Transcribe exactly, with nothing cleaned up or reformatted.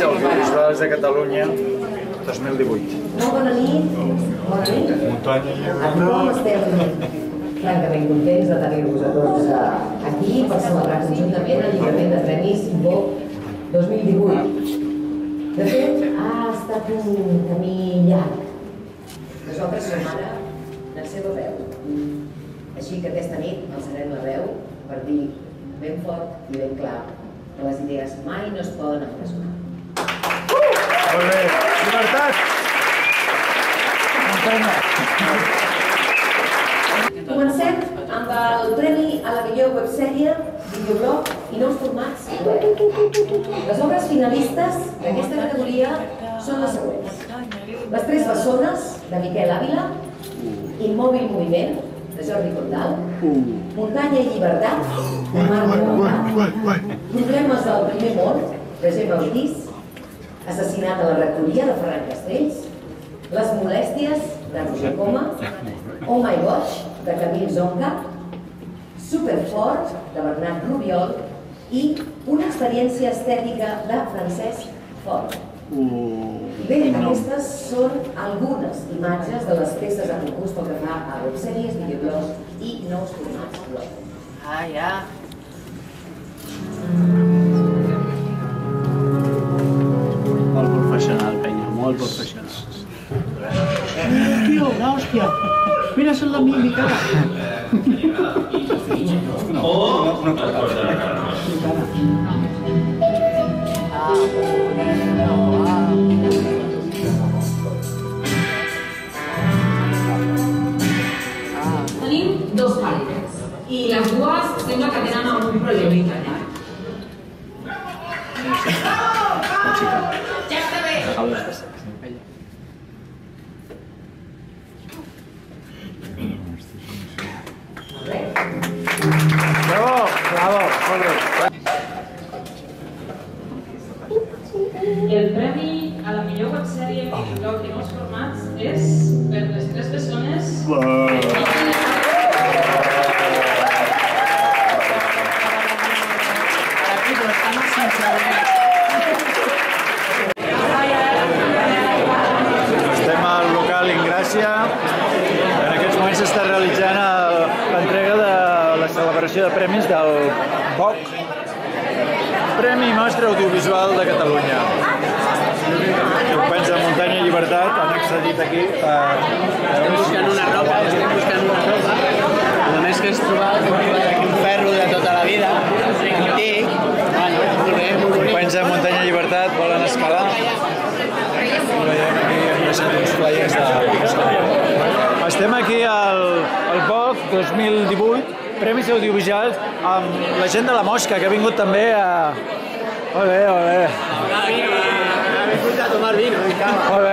Premis Audiovisuals de Catalunya dos mil divuit. Bona nit. Bona nit. Muntanya i Com estem francament contents de tenir-vos a tots aquí per celebrar conjuntament el lliurament de Premis Boc dos mil divuit. De fet, ha estat un camí llarg. Nosaltres som ara la seva veu. Així que aquesta nit alçarem la veu per dir ben fort i ben clar que les idees mai no es poden empresonar. Molt bé. Llibertat! Comencem amb el premi a la millor websèrie, videoblog i nous formats web. Les obres finalistes d'aquesta categoria són les següents. Les tres bessones, de Miquel Ávila, Immòbil Moviment, de Jordi Condal, Muntanya i Llibertat, de Marc Montà, Problemes del primer món, de Gemma Ortiz, Assassinat a la rectoria, de Ferran Castells, Les molèsties, de Roger Coma, Oh My Gosh, de Camil Zonca, Superfort, de Bernat Rubiol i Una experiència estètica, de Francesc Fort. Bé, aquestes són algunes imatges de les peces de concurs pel que fa a websèries, videoblogs i nous formats web. Ah, ja. Molt professional, penya, molt professional. Tio, una hòstia! Mira, són la mímica! Oh! Una cara. Tenim dos parelles i les dues sembla que tenen algun problemita allà. Ja està bé! Bravo! Bravo! Molt bé. I el premi a la millor websèrie videoblog i nous formats és per les tres persones... Estem al local Ingràcia. En aquests moments s'està realitzant l'entrega de la celebració de premis del Boc, Premi Mostra Audiovisual de Catalunya. Companys de Muntanya i Llibertat han accedit aquí. Estem buscant una roba, estem buscant una roba. Només que has trobat aquí un ferro de tota la vida, antic. Companys de Muntanya i Llibertat volen escalar. Veiem aquí uns flyers de... Estem aquí al Boc dos mil divuit, Premis Audiovisuals, amb la gent de la Mosca, que ha vingut també a... Molt bé, molt bé. Ha vingut a tomar vino. Molt bé.